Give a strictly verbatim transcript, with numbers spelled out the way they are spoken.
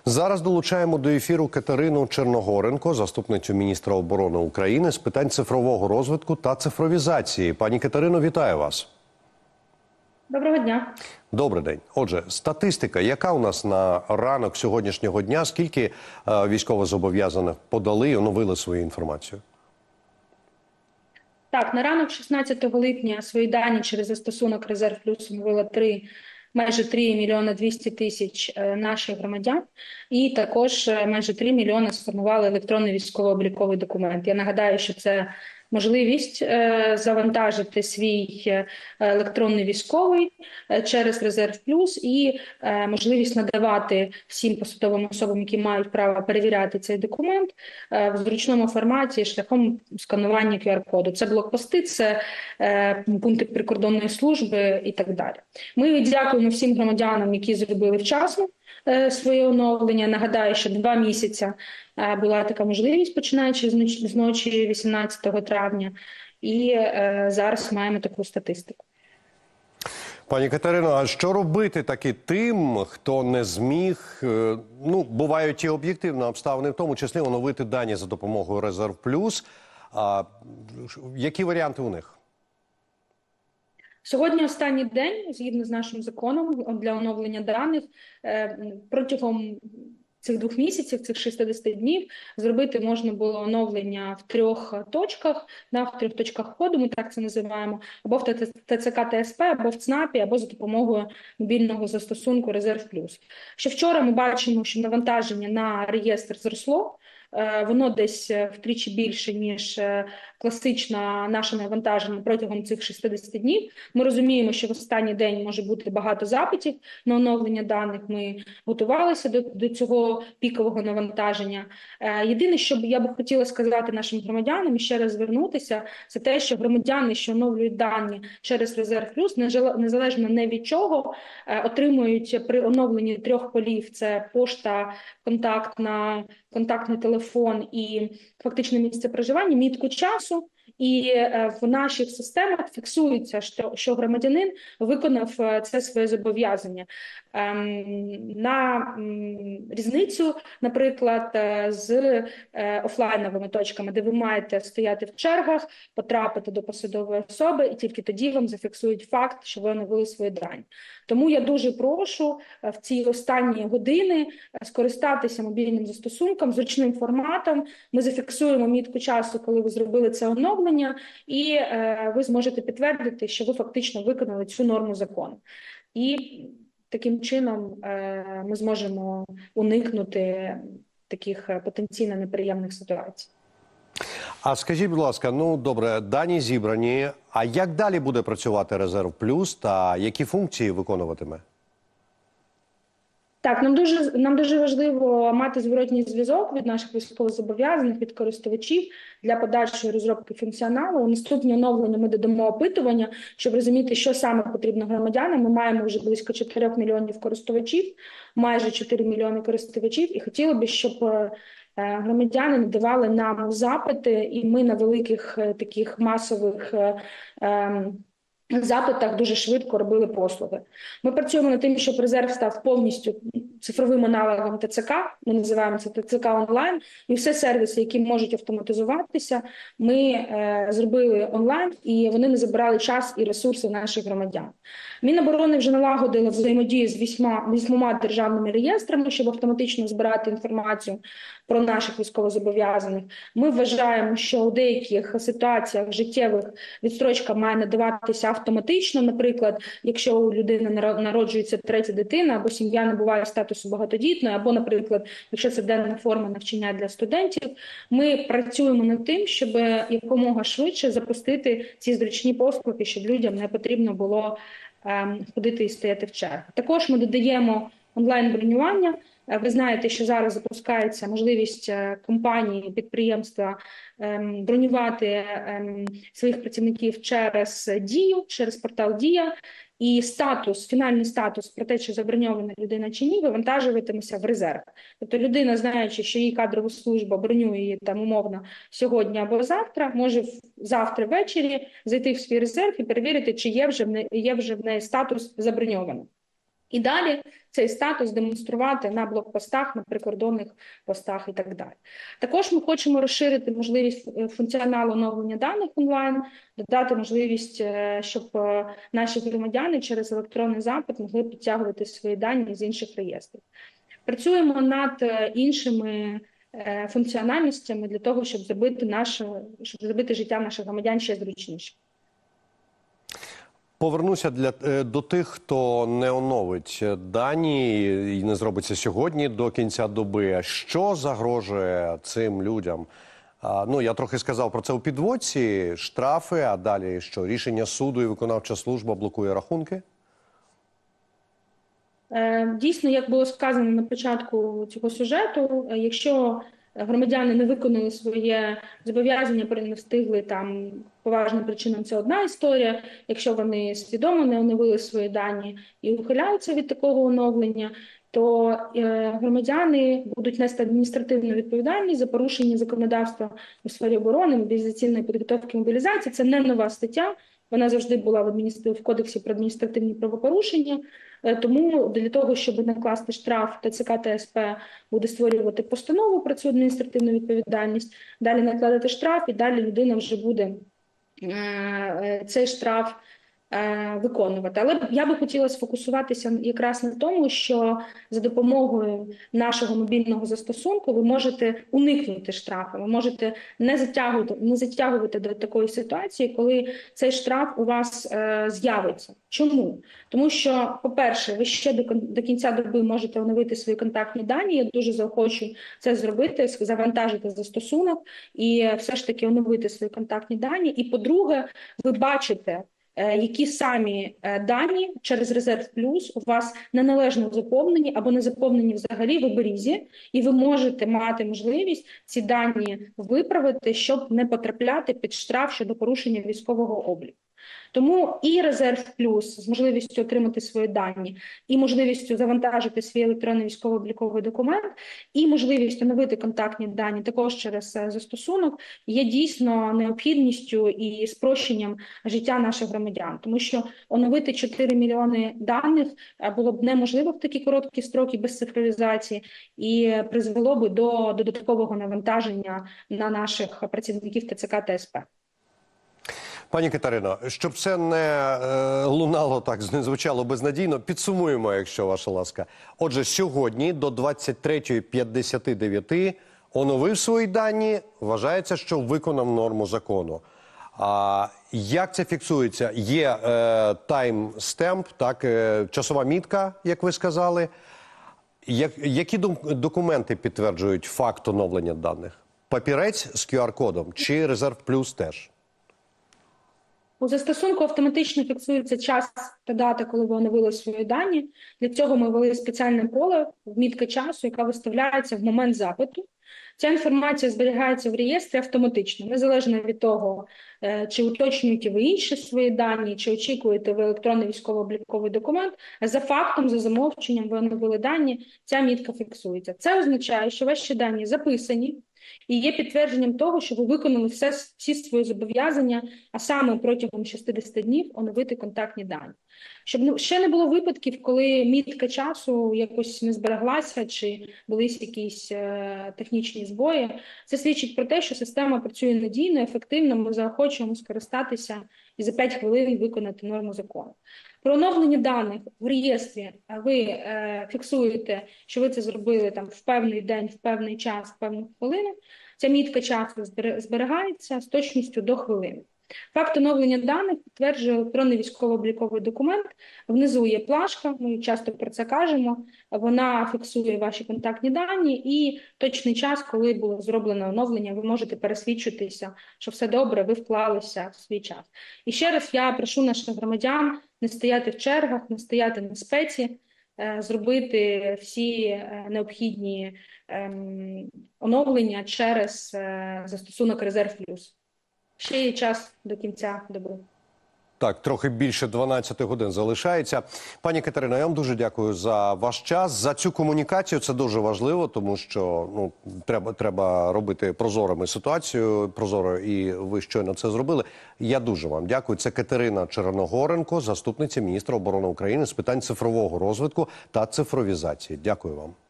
Зараз долучаємо до ефіру Катерину Черногоренко, заступницю міністра оборони України з питань цифрового розвитку та цифровізації. Пані Катерино, вітаю вас. Доброго дня. Добрий день. Отже, статистика, яка у нас на ранок сьогоднішнього дня? Скільки е, військовозобов'язаних подали і оновили свою інформацію? Так, на ранок шістнадцятого липня свої дані через застосунок «Резерв Плюс» оновило три, майже три мільйони двісті тисяч наших громадян. І також майже три мільйони сформували електронний військово-обліковий документ. Я нагадаю, що це можливість завантажити свій електронний військовий через «Резерв Плюс» і можливість надавати всім посадовим особам, які мають право перевіряти цей документ, в зручному форматі шляхом сканування ку ар коду. Це блокпости, це пункти прикордонної служби і так далі. Ми дякуємо всім громадянам, які зробили вчасно своє оновлення. Нагадаю, що два місяці була така можливість, починаючи з ночі вісімнадцятого травня, і е, зараз маємо таку статистику. Пані Катерино, а що робити таки тим, хто не зміг, ну, бувають ті об'єктивні обставини, в тому числі оновити дані за допомогою «Резерв Плюс». А які варіанти у них? Сьогодні останній день, згідно з нашим законом, для оновлення даних. Протягом цих двох місяців, цих шістдесят днів, зробити можна було оновлення в трьох точках, на в трьох точках входу, ми так це називаємо, або в те це ка те ес пе, або в ЦНАПі, або за допомогою мобільного застосунку «Резерв Плюс». Ще вчора ми бачимо, що навантаження на реєстр зросло. Воно десь втричі більше, ніж класичне наше навантаження протягом цих шістдесят днів. Ми розуміємо, що в останній день може бути багато запитів на оновлення даних. Ми готувалися до, до цього пікового навантаження. Єдине, що я б хотіла сказати нашим громадянам і ще раз звернутися, це те, що громадяни, що оновлюють дані через «Резерв Плюс», незалежно не від чого, отримують при оновленні трьох полів – це пошта, контактна, контактний телефон і фактичне місце проживання, мітку часу, і в наших системах фіксується, що, що громадянин виконав це своє зобов'язання. На різницю, наприклад, з офлайновими точками, де ви маєте стояти в чергах, потрапити до посадової особи, і тільки тоді вам зафіксують факт, що ви оновили свої дані. Тому я дуже прошу в ці останні години скористатися мобільним застосунком, зручним форматом. Ми зафіксуємо мітку часу, коли ви зробили це оновлення, і е, ви зможете підтвердити, що ви фактично виконали цю норму закону. І таким чином е, ми зможемо уникнути таких потенційно неприємних ситуацій. А скажіть, будь ласка, ну добре, дані зібрані, а як далі буде працювати «Резерв Плюс» та які функції виконуватиме? Так, нам дуже, нам дуже важливо мати зворотній зв'язок від наших військовозобов'язаних, від користувачів для подальшої розробки функціоналу. У наступні оновлення ми додамо опитування, щоб розуміти, що саме потрібно громадянам. Ми маємо вже близько чотирьох мільйонів користувачів, майже чотири мільйони користувачів, і хотіли б, щоб громадяни надавали нам запити, і ми на великих таких масових запитах дуже швидко робили послуги. Ми працюємо над тим, щоб резерв став повністю цифровим аналогом те це ка, ми називаємо це те це ка онлайн, і всі сервіси, які можуть автоматизуватися, ми е, зробили онлайн, і вони не забирали час і ресурси наших громадян. Міноборони вже налагодило взаємодію з вісьма, вісьмома державними реєстрами, щоб автоматично збирати інформацію про наших військовозобов'язаних. Ми вважаємо, що у деяких ситуаціях життєвих відстрочка має надаватися автоматично. Наприклад, якщо у людини народжується третя дитина, або сім'я набуває статусу багатодітної, або, наприклад, якщо це денна форма навчання для студентів, ми працюємо над тим, щоб якомога швидше запустити ці зручні послуги, щоб людям не потрібно було ем, ходити і стояти в чергах. Також ми додаємо онлайн-бронювання. Ви знаєте, що зараз запускається можливість компанії, підприємства бронювати своїх працівників через Дію, через портал Дія. І статус, фінальний статус про те, чи заброньована людина чи ні, вивантажуватиметься в резерв. Тобто людина, знаючи, що її кадрова служба бронює її там умовно сьогодні або завтра, може завтра ввечері зайти в свій резерв і перевірити, чи є вже в неї, є вже в неї статус заброньований. І далі цей статус демонструвати на блокпостах, на прикордонних постах і так далі. Також ми хочемо розширити можливість функціоналу оновлення даних онлайн, додати можливість, щоб наші громадяни через електронний запит могли підтягувати свої дані з інших реєстрів. Працюємо над іншими функціональностями для того, щоб зробити, наше, щоб зробити життя наших громадян ще зручніше. Повернуся для, до тих, хто не оновить дані і не зробить це сьогодні до кінця доби. Що загрожує цим людям? А, ну, я трохи сказав про це у підводці. Штрафи, а далі що? Рішення суду і виконавча служба блокує рахунки? Дійсно, як було сказано на початку цього сюжету, якщо громадяни не виконали своє зобов'язання, не встигли там поважним причинам, це одна історія. Якщо вони свідомо не оновили свої дані і ухиляються від такого оновлення, то е, громадяни будуть нести адміністративну відповідальність за порушення законодавства у сфері оборони, мобілізаційної підготовки, мобілізації. Це не нова стаття. Вона завжди була в, адміністр... в Кодексі про адміністративні правопорушення. Тому для того, щоб накласти штраф, ТЦК та СП буде створювати постанову про цю адміністративну відповідальність, далі накладати штраф, і далі людина вже буде цей штраф виконувати. Але я би хотіла сфокусуватися якраз на тому, що за допомогою нашого мобільного застосунку ви можете уникнути штрафу, ви можете не затягувати, не затягувати до такої ситуації, коли цей штраф у вас е, з'явиться. Чому? Тому що, по-перше, ви ще до, до кінця доби можете оновити свої контактні дані, я дуже заохочу це зробити, завантажити застосунок і все ж таки оновити свої контактні дані. І, по-друге, ви бачите, які самі дані через Резерв Плюс у вас неналежно заповнені або не заповнені взагалі в оберізі, і ви можете мати можливість ці дані виправити, щоб не потрапляти під штраф щодо порушення військового обліку. Тому і Резерв Плюс з можливістю отримати свої дані, і можливістю завантажити свій електронний військово-обліковий документ, і можливість оновити контактні дані також через застосунок є дійсно необхідністю і спрощенням життя наших громадян. Тому що оновити чотири мільйони даних було б неможливо в такі короткі строки без цифровізації і призвело б до додаткового навантаження на наших працівників ТЦК та СП. Пані Катерино, щоб це не е, лунало так, не звучало безнадійно, підсумуємо, якщо ваша ласка. Отже, сьогодні до двадцять третьої п'ятдесят дев'ять оновив свої дані, вважається, що виконав норму закону. А як це фіксується? Є е, тайм-стемп, так, е, часова мітка, як ви сказали. Як, які документи підтверджують факт оновлення даних? Папірець з кю ар-кодом чи Резерв Плюс теж? У застосунку автоматично фіксується час та дата, коли ви оновили свої дані. Для цього ми ввели спеціальне поле, вмітка часу, яка виставляється в момент запиту. Ця інформація зберігається в реєстрі автоматично, незалежно від того, чи уточнюєте ви інші свої дані, чи очікуєте ви електронний військово-обліковий документ. За фактом, за замовченням ви оновили дані, ця мітка фіксується. Це означає, що ваші дані записані, і є підтвердженням того, що ви виконали все, всі свої зобов'язання, а саме протягом шістдесят днів оновити контактні дані. Щоб ще не було випадків, коли мітка часу якось не збереглася, чи були якісь е, технічні збої, це свідчить про те, що система працює надійно, ефективно, ми заохочуємо скористатися і за п'ять хвилин виконати норму закону. Про оновлення даних в реєстрі ви е, фіксуєте, що ви це зробили там в певний день, в певний час, в певну хвилину. Ця мітка часу зберігається з точністю до хвилини. Факт оновлення даних підтверджує електронний військово-обліковий документ. Внизу є плашка, ми часто про це кажемо. Вона фіксує ваші контактні дані і точний час, коли було зроблено оновлення, ви можете пересвідчитися, що все добре, ви вклалися в свій час. І ще раз я прошу наших громадян не стояти в чергах, не стояти на спеці, зробити всі необхідні оновлення через застосунок Резерв Плюс. Ще є час до кінця доби. Так, трохи більше дванадцяти годин залишається. Пані Катерино, я вам дуже дякую за ваш час, за цю комунікацію. Це дуже важливо, тому що ну треба треба робити прозорими ситуацію, прозоро, і ви щойно це зробили. Я дуже вам дякую. Це Катерина Черногоренко, заступниця міністра оборони України з питань цифрового розвитку та цифровізації. Дякую вам.